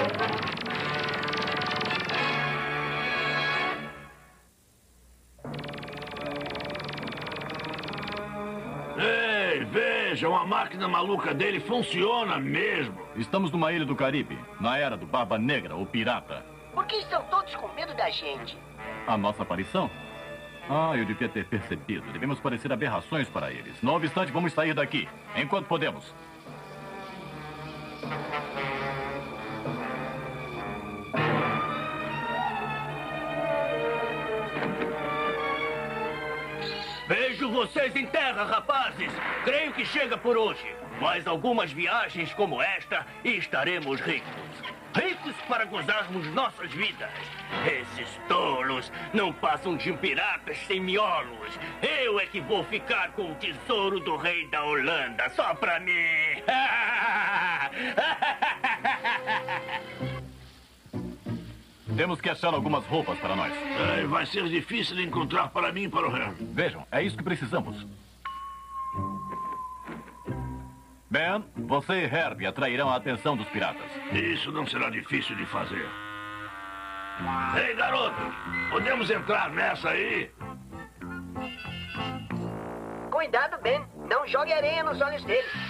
Ei, vejam, a máquina maluca dele funciona mesmo. Estamos numa ilha do Caribe, na era do Barba Negra, o pirata. Por que estão todos com medo da gente? A nossa aparição? Ah, eu devia ter percebido. Devemos parecer aberrações para eles. Não obstante, vamos sair daqui, enquanto podemos. Vejo vocês em terra, rapazes. Creio que chega por hoje. Mais algumas viagens como esta e estaremos ricos. Ricos para gozarmos nossas vidas. Esses tolos não passam de piratas sem miolos. Eu é que vou ficar com o tesouro do rei da Holanda, só pra mim. Temos que achar algumas roupas para nós. Vai ser difícil de encontrar para mim e para o Harry. Vejam, é isso que precisamos. Ben, você e Herbie atrairão a atenção dos piratas. Isso não será difícil de fazer. Ei, garotos, podemos entrar nessa aí? Cuidado, Ben. Não jogue areia nos olhos dele.